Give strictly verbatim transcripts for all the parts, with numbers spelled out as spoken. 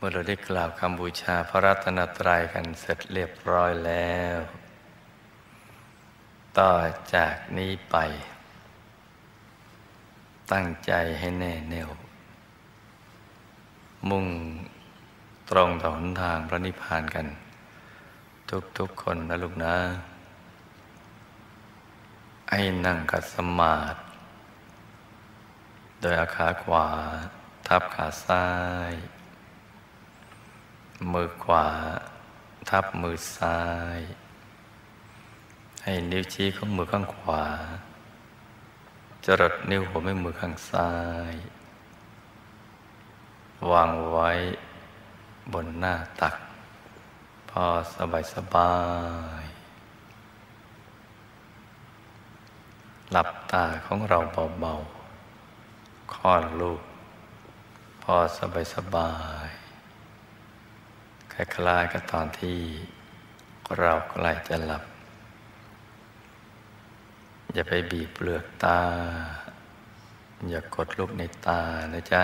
อเราได้กล่าวคำบูชาพระรัตนตรัยกันเสร็จเรียบร้อยแล้ว ต่อจากนี้ไป ตั้งใจให้แน่แน่วมุ่งตรงต่อหนทางพระนิพพานกัน ทุกๆคนนะลูกนะให้นั่งขัดสมาธิโดยเอาขาขวาทับขาซ้ายมือขวาทับมือซ้ายให้นิ้วชี้ของมือข้างขวาจรดนิ้วหัวแม่มือข้างซ้ายวางไว้บนหน้าตักพอสบายสบายหลับตาของเราเบาๆคลอดลูกพอสบายสบายคล้ายๆกับตอนที่เราใกล้จะหลับอย่าไปบีบเปลือกตาอย่ากดลูกในตานะจ๊ะ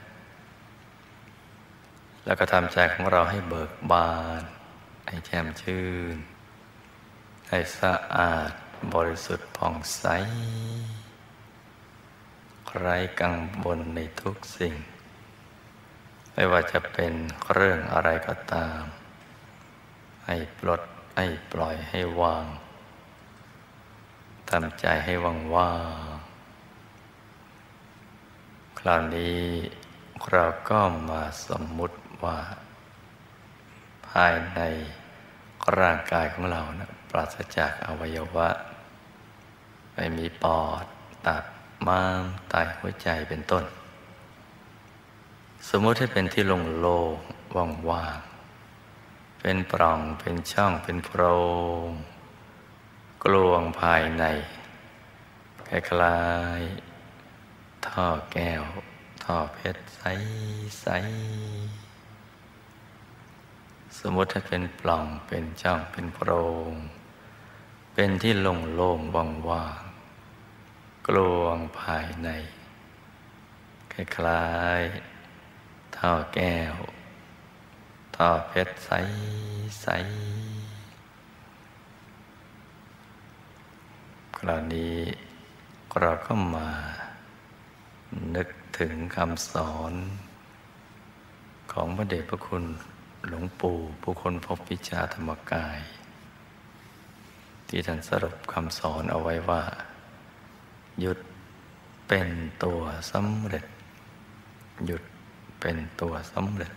แล้วก็ทำใจของเราให้เบิกบานให้แจ่มชื่นให้สะอาดบริสุทธิ์ผ่องใสไร้กังวลในทุกสิ่งไม่ว่าจะเป็นเรื่องอะไรก็ตามให้ปลดให้ปล่อยให้วางทำใจให้ว่างว่างคราวนี้เราก็มาสมมุติว่าภายในร่างกายของเรานะปราศจากอวัยวะไม่มีปอดตับม้ามไตหัวใจเป็นต้นสมมุติให้เป็นที่โล่งๆว่างๆเป็นปล่องเป็นช่องเป็นโพรงกลวงภายในคล้ายๆท่อแก้วท่อเพชรใสๆสมมติถ้าเป็นปล่องเป็นช่องเป็นโพรงเป็นที่โล่งๆว่างๆกลวงภายในคล้ายๆท่อแก้วท่อเพชรใสๆคราวนี้เราก็มานึกถึงคำสอนของพระเดชพระคุณหลวงปู่ผู้ค้นพบวิชาธรรมกายที่ท่านสรุปคำสอนเอาไว้ว่าหยุดเป็นตัวสำเร็จหยุดเป็นตัวสำเร็จ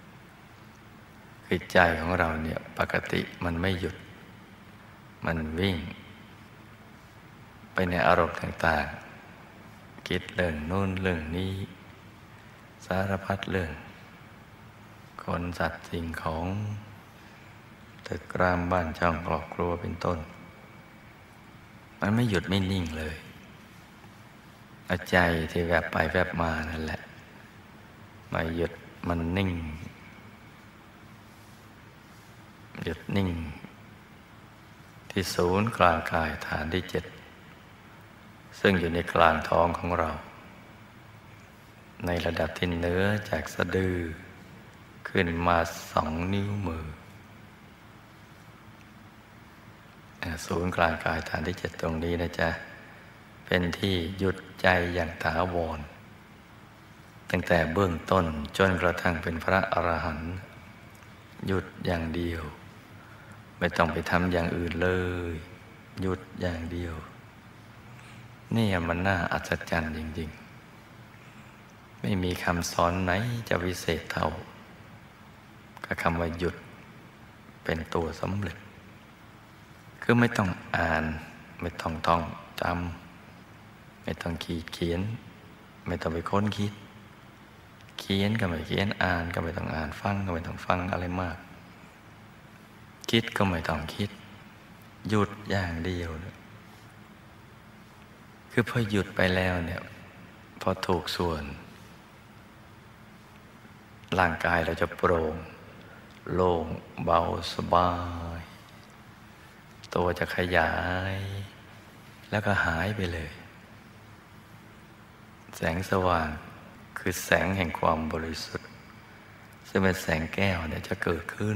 คือใจของเราเนี่ยปกติมันไม่หยุดมันวิ่งไปในอารมณ์ต่างๆคิดเรื่องนู่นเรื่องนี้สารพัดเรื่องคนสัตว์สิ่งของตึกรามบ้านช่องครอบครัวเป็นต้นมันไม่หยุดไม่นิ่งเลยใจที่แวบไปแวบมานั่นแหละไม่หยุดมันนิ่งหยุดนิ่งที่ศูนย์กลางกายฐานที่เจ็ดซึ่งอยู่ในกลางท้องของเราในระดับที่เหนือจากสะดือขึ้นมาสองนิ้วมือศูนย์กลางกายฐานที่เจ็ดตรงนี้นะจ๊ะเป็นที่หยุดใจอย่างถาวรตั้งแต่เบื้องต้นจนกระทั่งเป็นพระอรหันต์หยุดอย่างเดียวไม่ต้องไปทำอย่างอื่นเลยหยุดอย่างเดียวนี่มันน่าอัศจรรย์จริงๆไม่มีคำสอนไหนจะวิเศษเท่ากับคำว่าหยุดเป็นตัวสำเร็จคือไม่ต้องอ่านไม่ต้องท่องจำไม่ต้องขีดเขียนไม่ต้องไปค้นคิดเขียนก็ไม่เขียนอ่านก็ไม่ต้องอ่านฟังก็ไม่ต้องฟังอะไรมากคิดก็ไม่ต้องคิดหยุดอย่างเดียวคือพอหยุดไปแล้วเนี่ยพอถูกส่วนร่างกายเราจะโปร่งโล่งเบาสบายตัวจะขยายแล้วก็หายไปเลยแสงสว่างคือแสงแห่งความบริสุทธิ์ซึ่งเป็นแสงแก้วเนี่ยจะเกิดขึ้น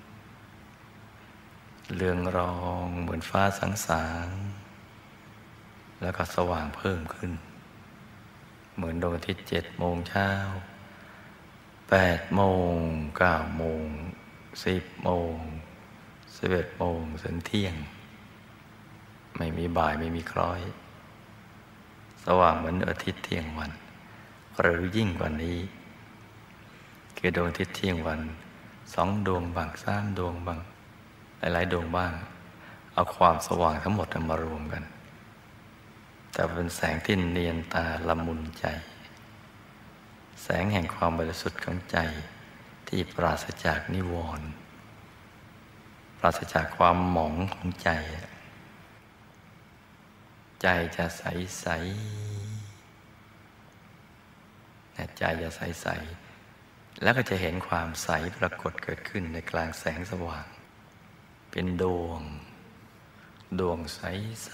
เรืองรองเหมือนฟ้าสางๆแล้วก็สว่างเพิ่มขึ้นเหมือนดวงอาทิตย์เจ็ดโมงเช้าแปดโมงเก้าโมงสิบโมงสิบเอ็ดโมงถึงเที่ยงไม่มีบ่ายไม่มีคล้อยสว่างเหมือนอาทิตย์เที่ยงวันหรือยิ่งกว่านี้คือดวงอาทิตย์เที่ยงวันสองดวงบางสามดวงบางหลายๆดวงบ้างเอาความสว่างทั้งหมดมารวมกันแต่เป็นแสงที่เนียนตาละมุนใจแสงแห่งความบริสุทธิ์ของใจที่ปราศจากนิวรณ์ปราศจากความหมองของใจใจจะใสใสใจจะใสใสแล้วก็จะเห็นความใสปรากฏเกิดขึ้นในกลางแสงสว่างเป็นดวงดวงใสใส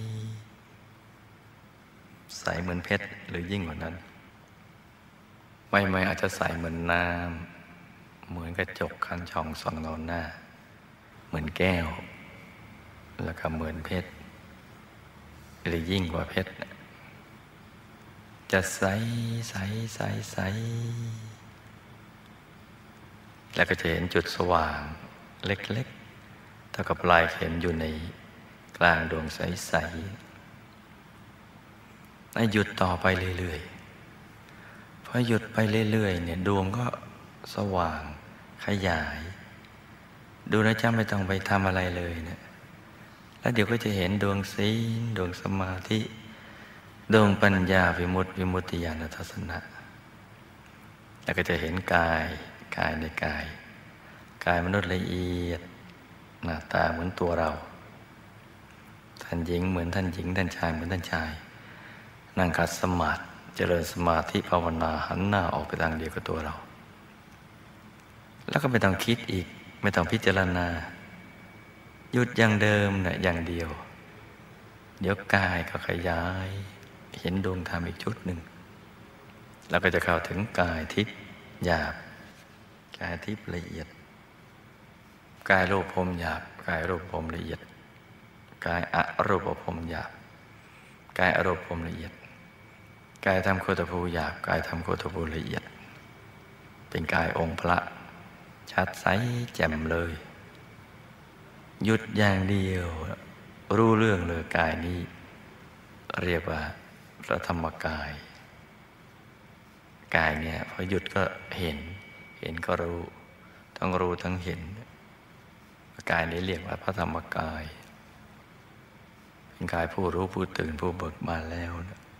ใสเหมือนเพชรหรือยิ่งกว่านั้นไม่ไม่อาจจะใสเหมือนน้ำเหมือนกระจกคันช่องส่องนอนหน้าเหมือนแก้วแล้วก็เหมือนเพชรหรือยิ่งกว่าเพชรจะใสใสใสใสแล้วก็จะเห็นจุดสว่างเล็กๆเท่ากับปลายเข็มอยู่ในกลางดวงใสๆให้หยุดต่อไปเรื่อยๆพอหยุดไปเรื่อยๆเนี่ยดวงก็สว่างขยายดูนะจ๊ะไม่ต้องไปทำอะไรเลยเนี่ยแล้วเดี๋ยวก็จะเห็นดวงศีลดวงสมาธิดวงปัญญาวิมุตติวิมุตติญาณทัศนะแล้วก็จะเห็นกายกายในกายกายมนุษย์ละเอียดหน้าตาเหมือนตัวเราท่านหญิงเหมือนท่านหญิงท่านชายเหมือนท่านชายนั่งขัดสมาธิเจริญสมาธิภาวนาหันหน้าออกไปทางเดียวกับตัวเราแล้วก็ไม่ต้องคิดอีกไม่ต้องพิจารณาหยุดอย่างเดิมเนี่ยอย่างเดียวเดี๋ยวกายก็ขยายเห็นดวงธรรมอีกชุดหนึ่งแล้วก็จะเข้าถึงกายทิพย์หยาบกายทิพย์ละเอียดกายรูปพรหมหยาบกายรูปพรหมละเอียดกายอรูปพรหมหยาบกายอรูปพรหมละเอียดกายธรรมโคตภูหยาบกายธรรมโคตภูละเอียดเป็นกายองค์พระชัดใสแจ่มเลยหยุดอย่างเดียวรู้เรื่องเลยกายนี้เรียกว่าพระธรรมกายกายเนี่ยพอหยุดก็เห็นเห็นก็รู้ทั้งรู้ทั้งเห็นกายนี้เรียกว่าพระธรรมกายเป็นกายผู้รู้ผู้ตื่นผู้เบิกบานแล้ว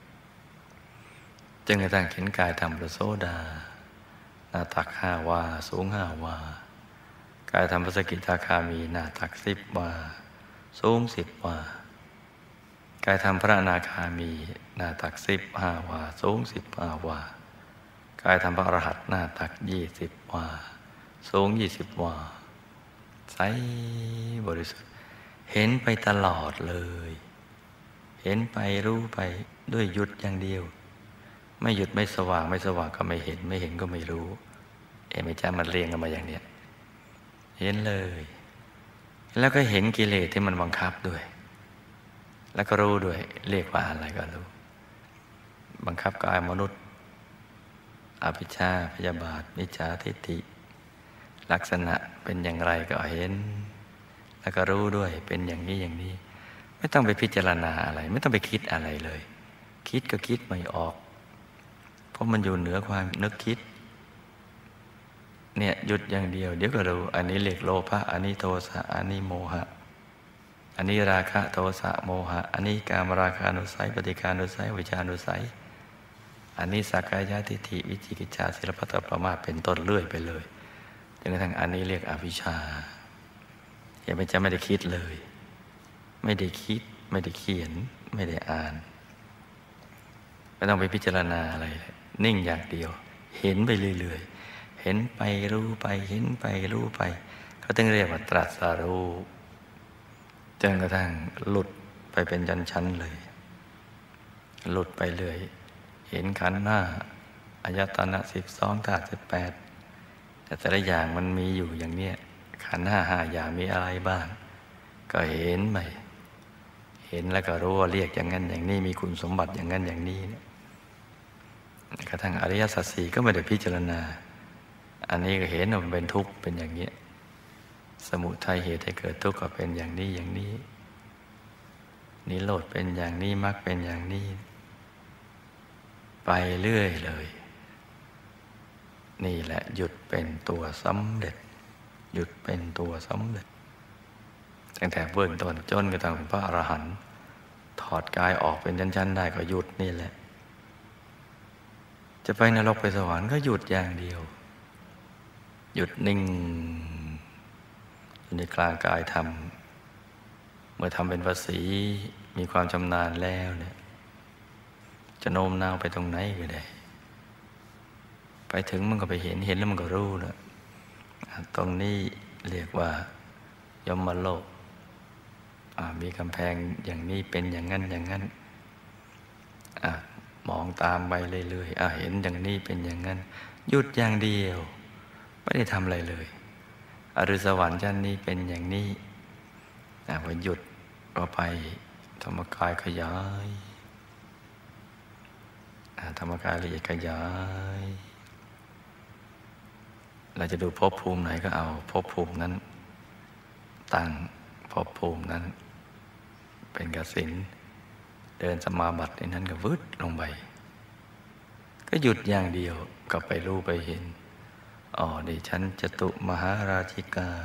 จึงกระทั่งเห็นกายธรรมพระโสดาหน้าตักห้าวาสูงห้าวากายธรรมพระสกิทาคามีหน้าตักสิบวาสูงสิบวากายธรรมพระอนาคามีหน้าตักสิบห้าวาสูงสิบห้าวากายธรรมพระอรหันต์หน้าตักยี่สิบวาสูงยี่สิบวาใสบริสุทธิ์เห็นไปตลอดเลยเห็นไปรู้ไปด้วยหยุดอย่างเดียวไม่หยุดไม่สว่างไม่สว่างก็ไม่เห็นไม่เห็นก็ไม่รู้เอ็มจ้ามันเรียงกันมาอย่างเนี้ยเห็นเลยแล้วก็เห็นกิเลสที่มันบังคับด้วยแล้วก็รู้ด้วยเรียกว่าอะไรก็รู้บังคับกายมนุษย์อภิชาพยาบาทมิจฉาทิฏฐิลักษณะเป็นอย่างไรก็เห็นแล้วก็รู้ด้วยเป็นอย่างนี้อย่างนี้ไม่ต้องไปพิจารณาอะไรไม่ต้องไปคิดอะไรเลยคิดก็คิดไม่ออกเพราะมันอยู่เหนือความนึกคิดเนี่ยหยุดอย่างเดียวเดี๋ยวก็รู้อันนี้เรียกโลภะอันนี้โทสะอันนี้โมหะอันนี้ราคะโทสะโมหะอันนี้กามราคานุสัยปฏิฆานุสัยวิชานุสัยอันนี้สักกายทิฏฐิวิจิกิจฉาศิลปะตประมาทเป็นต้นเรื่อยไปเลยจนกระทั่งอันนี้เรียกอวิชชาเห็นไหมจะไม่ได้คิดเลยไม่ได้คิดไม่ได้เขียนไม่ได้อ่านไม่ต้องไปพิจารณาอะไรนิ่งอย่างเดียวเห็นไปเรื่อยๆเห็นไปรู้ไปเห็นไปรู้ไปเขาต้องเรียกว่าตรัสรู้จนกระทั่งหลุดไปเป็นชั้นๆเลยหลุดไปเลยเห็นขันธ์ห้าอายตนะสิบสองธาตุสิบแปดในแต่แต่ละอย่างมันมีอยู่อย่างเนี้ยขันธ์ห้าห้าอย่างมีอะไรบ้างก็เห็นไปเห็นแล้วก็รู้ว่าเรียกอย่างนั้นอย่างนี้มีคุณสมบัติอย่างนั้นอย่างนี้เนี่ยกระทั่งอริยสัจสี่ก็ไม่ได้พิจารณาอันนี้ก็เห็นว่ามันเป็นทุกข์เป็นอย่างนี้สมุทัยเหตุให้เกิดทุกข์ก็เป็นอย่างนี้อย่างนี้นิโรธเป็นอย่างนี้มรรคเป็นอย่างนี้ไปเรื่อยเลยนี่แหละหยุดเป็นตัวสำเร็จหยุดเป็นตัวสำเร็จตั้งแต่เบื้องต้นจนกระทั่งเป็นพระอรหันต์ถอดกายออกเป็นชั้นๆได้ก็หยุดนี่แหละจะไปนรกไปสวรรค์ก็หยุดอย่างเดียวหยุดนิ่งอยู่ในกลางกายธรรมเมื่อทำเป็นภาษีมีความชำนาญแล้วเนี่ยจะโน้มน้าวไปตรงไหนก็ได้ไปถึงมันก็ไปเห็นเห็นแล้วมันก็รู้นะตรงนี้เรียกว่ายมโลกมีกำแพงอย่างนี้เป็นอย่างนั้นอย่างนั้นมองตามไปเรื่อยๆเห็นอย่างนี้เป็นอย่างนั้นหยุดอย่างเดียวไม่ได้ทำอะไรเลยอรุณสวรรค์ชั้นนี้เป็นอย่างนี้พอหยุดก็ไปธรรมกายขยายธรรมกายละเอียดขยายเราจะดูภพภูมิไหนก็เอาภพภูมินั้นตั้งภพภูมินั้นเป็นกสิณเดินสมาบัติในนั้นก็วืดลงไปก็หยุดอย่างเดียวก็ไปรู้ไปเห็นอ๋อดิฉันจตุมหาราชิกา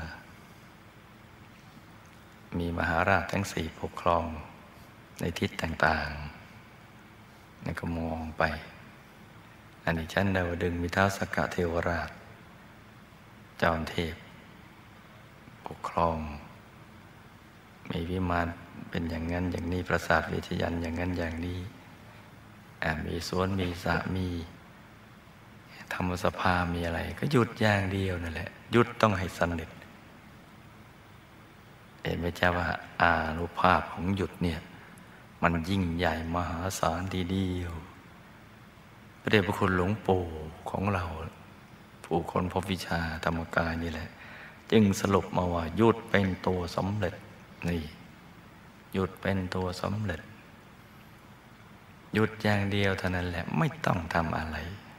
มีมหาราชทั้งสี่ปกครองในทิศต่างๆนั่นก็มองไปอันนี้ชั้นดาวดึงส์มีท้าวสักกะเทวราชจอมเทพปกครองมีวิมานเป็นอย่างนั้นอย่างนี้ปราสาทเวชยันต์อย่างนั้นอย่างนี้มีสวนมีสระมีธรรมสภามีอะไรก็หยุดอย่างเดียวนั่นแหละหยุดต้องให้สนิทเห็นไหมจ๊ะว่าอานุภาพของหยุดเนี่ยมันยิ่งใหญ่มหาศาลทีเดียวพระเดชพระคุณหลวงปู่ของเราผู้คนพบวิชาธรรมกายนี่แหละจึงสรุปมาว่าหยุดเป็นตัวสำเร็จนี่หยุดเป็นตัวสำเร็จหยุดอย่างเดียวเท่านั้นแหละไม่ต้องทำอะไร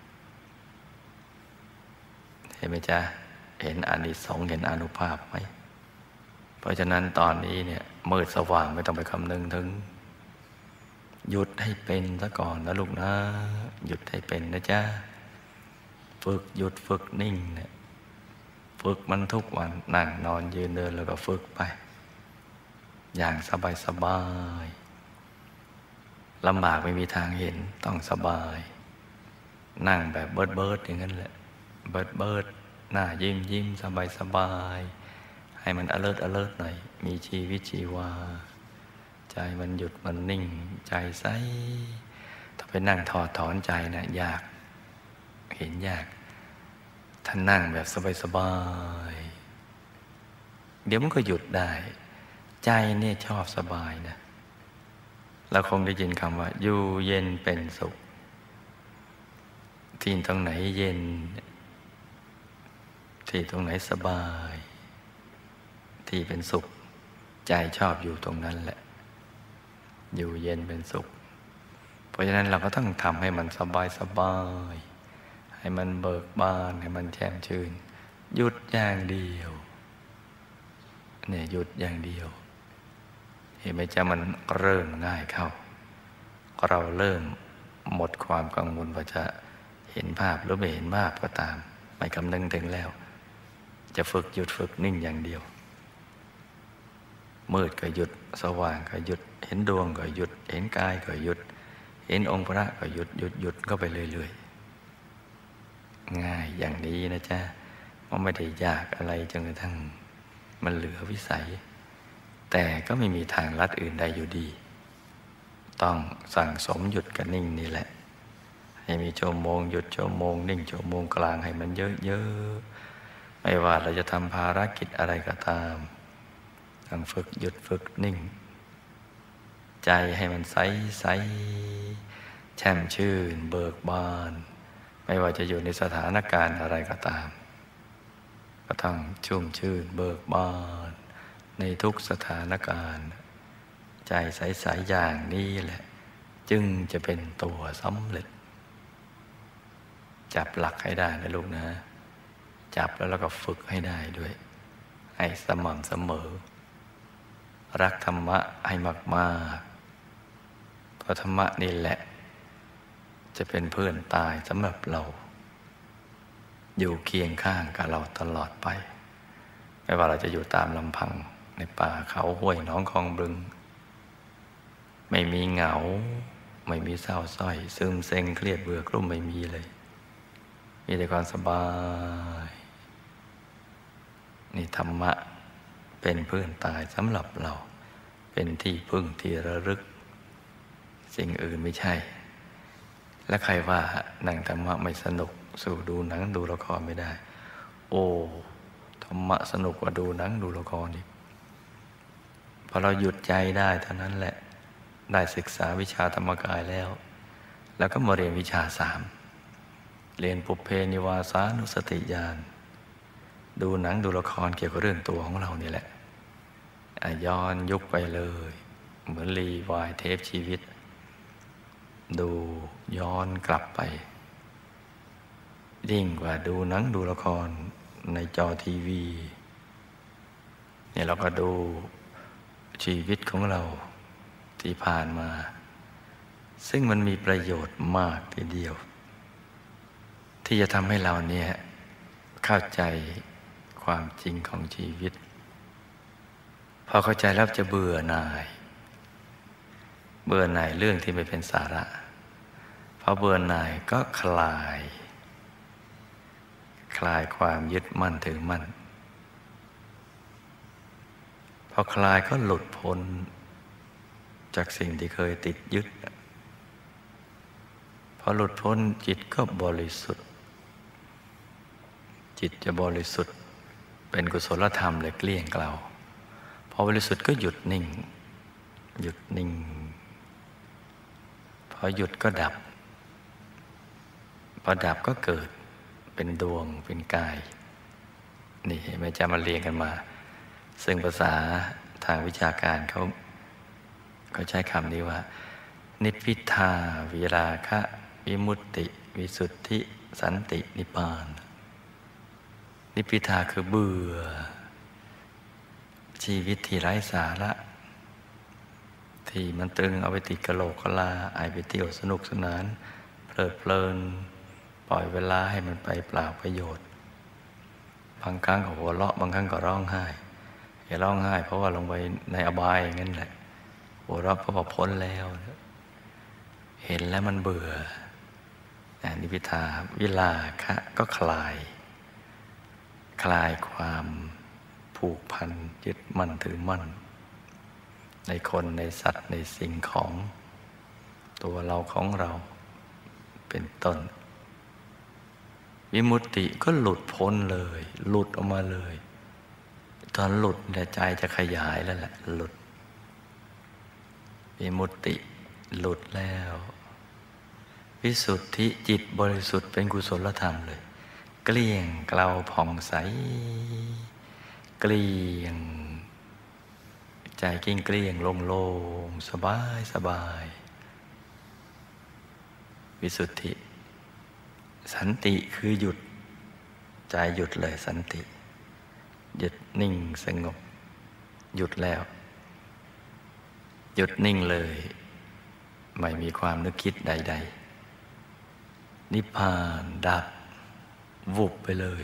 เห็นไหมจ๊ะเห็นอานิสงส์เห็นอานุภาพไหมเพราะฉะนั้นตอนนี้เนี่ยมืดสว่างไม่ต้องไปคำนึงถึงหยุดให้เป็นซะก่อนนะลูกนะหยุดให้เป็นนะจ๊ะฝึกหยุดฝึกนิ่งเนี่ยฝึกมันทุกวันนั่งนอนยืนเดินแล้วก็ฝึกไปอย่างสบายสบายลำบากไม่มีทางเห็นต้องสบายนั่งแบบเบิดเบิดอย่างนั้นแหละเบิดเบิดหน้ายิ้มยิ้มสบายสบายให้มัน alert alert หน่อยมีชีวิตชีวาใจมันหยุดมันนิ่งใจใสถ้าไปนั่งถอดถอนใจนะยากเห็นยากถ้านั่งแบบสบายๆเดี๋ยวมันก็หยุดได้ใจเนี่ยชอบสบายนะเราคงได้ยินคำว่าอยู่เย็นเป็นสุขที่ตรงไหนเย็นที่ตรงไหนสบายที่เป็นสุขใจชอบอยู่ตรงนั้นแหละอยู่เย็นเป็นสุขเพราะฉะนั้นเราก็ต้องทำให้มันสบายสบายให้มันเบิกบานให้มันแช่มชื่นหยุดอย่างเดียวเนี่ยหยุดอย่างเดียวเห็นไหมจ๊ะมันเริ่มง่ายเข้าเราเริ่มหมดความกังวลว่าจะเห็นภาพหรือไม่เห็นภาพก็ตามไม่คำนึงถึงแล้วจะฝึกหยุดฝึกนิ่งอย่างเดียวมืดก็หยุดสว่างก็หยุดเห็นดวงก็หยุดเห็นกายก็หยุดเห็นองค์พระก็หยุดหยุดหยุดก็ไปเรื่อยๆง่ายอย่างนี้นะจ๊ะมันไม่ได้ยากอะไรจนกระทั่งมันเหลือวิสัยแต่ก็ไม่มีทางลัดอื่นใดอยู่ดีต้องสั่งสมหยุดกับนิ่งนี่แหละให้มีชั่วโมงหยุดชั่วโมงนิ่งชั่วโมงกลางให้มันเยอะๆไม่ว่าเราจะทำภารกิจอะไรก็ตามต้องฝึกหยุดฝึกนิ่งใจให้มันใสใสแช่มชื่นเบิกบานไม่ว่าจะอยู่ในสถานการณ์อะไรก็ตามก็ต้องชุ่มชื่นเบิกบานในทุกสถานการณ์ใจใสๆอย่างนี้แหละจึงจะเป็นตัวสำเร็จจับหลักให้ได้นะลูกนะจับแล้วเราก็ฝึกให้ได้ด้วยให้สม่ำเสมอรักธรรมะให้มากๆเพราะธรรมะนี่แหละจะเป็นเพื่อนตายสำหรับเราอยู่เคียงข้างกับเราตลอดไปไม่ว่าเราจะอยู่ตามลำพังในป่าเขาห้วยหนองคลองบึงไม่มีเหงาไม่มีเศร้าส้อยซึมเซ็งเครียดเบื่อกลุ้มไม่มีเลยมีแต่ความสบายนี่ธรรมะเป็นเพื่อนตายสำหรับเราเป็นที่พึ่งที่ระลึกสิ่งอื่นไม่ใช่และใครว่านั่งธรรมะไม่สนุกสู่ดูหนังดูละครไม่ได้โอ้ธรรมะสนุกกว่าดูหนังดูละครอีกพอเราหยุดใจได้เท่านั้นแหละได้ศึกษาวิชาธรรมกายแล้วแล้วก็มาเรียนวิชาสามเรียนปุพเพนิวาสานุสติญาณดูหนังดูละครเกี่ยวกับเรื่องตัวของเรานี่แหละย้อนยุคไปเลยเหมือนรีวายเทปชีวิตดูย้อนกลับไปยิ่งกว่าดูหนังดูละครในจอทีวีเนี่ยเราก็ดูชีวิตของเราที่ผ่านมาซึ่งมันมีประโยชน์มากทีเดียวที่จะทำให้เราเนี่ยเข้าใจความจริงของชีวิตพอเข้าใจแล้วจะเบื่อหน่ายเบื่อหน่ายเรื่องที่ไม่เป็นสาระพอเบื่อหน่ายก็คลายคลายความยึดมั่นถือมั่นพอคลายก็หลุดพ้นจากสิ่งที่เคยติดยึดพอหลุดพ้นจิตก็บริสุทธิ์จิตจะบริสุทธิ์เป็นกุศลธรรมเลยเกลี้ยงเกลาพอบริสุทธิ์ก็หยุดนิ่งหยุดนิ่งพอหยุดก็ดับพอดับก็เกิดเป็นดวงเป็นกายนี่ไม่จะมาเรียงกันมาซึ่งภาษาทางวิชาการเขาเขาใช้คำนี้ว่านิพพิทาวิราคะวิมุตติวิสุทธิสันตินิพพานนิพพิทาคือเบื่อชีวิตที่ไร้สาระที่มันตึงเอาไปติดกะโหลกกะลาไอไปเที่ยวสนุกสนานเพลิดเพลินปล่อยเวลาให้มันไปเปล่าประโยชน์บางครั้งก็หัวเราะบางครั้งก็ร้องไห้อย่าร้องไห้เพราะว่าลงไปในอบายอย่างนั้นแหละหัวเราะเพราะว่าพ้นแล้วเห็นแล้วมันเบื่อนิพพิทาวิราคะก็คลายคลายความผูกพันยึดมั่นถือมั่นในคนในสัตว์ในสิ่งของตัวเราของเราเป็นต้นวิมุตติก็หลุดพ้นเลยหลุดออกมาเลยตอนหลุดเนี่ยใจจะขยายแล้วแหละหลุดวิมุตติหลุดแล้ววิสุทธิจิตบริสุทธิ์เป็นกุศลธรรมเลยเกลี้ยงเกลาผ่องใสเกลี้ยงใจกิ้งเกลี้ยงโล่งๆสบายสบายวิสุทธิสันติคือหยุดใจหยุดเลยสันติหยุดนิ่งสงบหยุดแล้วหยุดนิ่งเลยไม่มีความนึกคิดใดๆนิพพานดับวุบไปเลย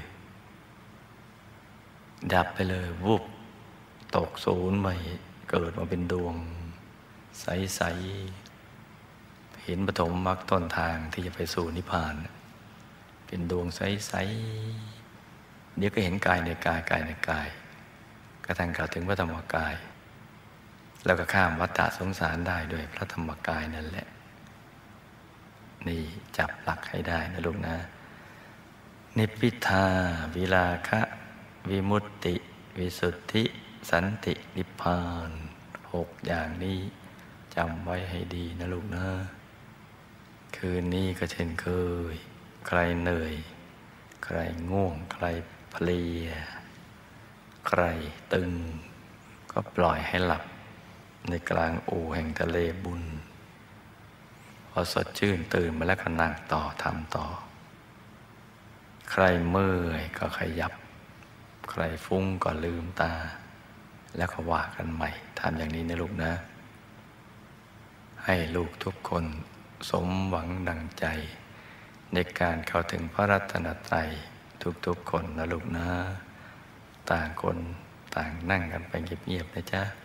ดับไปเลยวุบตกศูนย์ใหม่เกิดมาเป็นดวงใสๆเห็นปฐมมรรคต้นทางที่จะไปสู่นิพพานเป็นดวงใสๆเดี๋ยวก็เห็นกายในกายกายในกายกระทั่งกล่าวถึงพระธรรมกายแล้วก็ข้ามวัฏฏะสงสารได้ด้วยพระธรรมกายนั่นแหละนี่จับหลักให้ได้นะลูกนะนิพพิทาวิราคะวิมุตติวิสุทธิสันตินิพพานหกอย่างนี้จำไว้ให้ดีนะลูกนะคืนนี้ก็เช่นเคยใครเหนื่อยใครง่วงใครเพลียใครตึงก็ปล่อยให้หลับในกลางอู่แห่งทะเลบุญพอสดชื่นตื่นมาแล้วก็นั่งต่อทำต่อใครเมื่อยก็ขยับใครฟุ้งก็ลืมตาแล้วก็ว่ากันใหม่ทำอย่างนี้นะลูกนะให้ลูกทุกคนสมหวังดังใจในการเข้าถึงพระรัตนตรัยทุกๆคนนะลูกนะต่างคนต่างนั่งกันไปเงียบๆนะจ๊ะ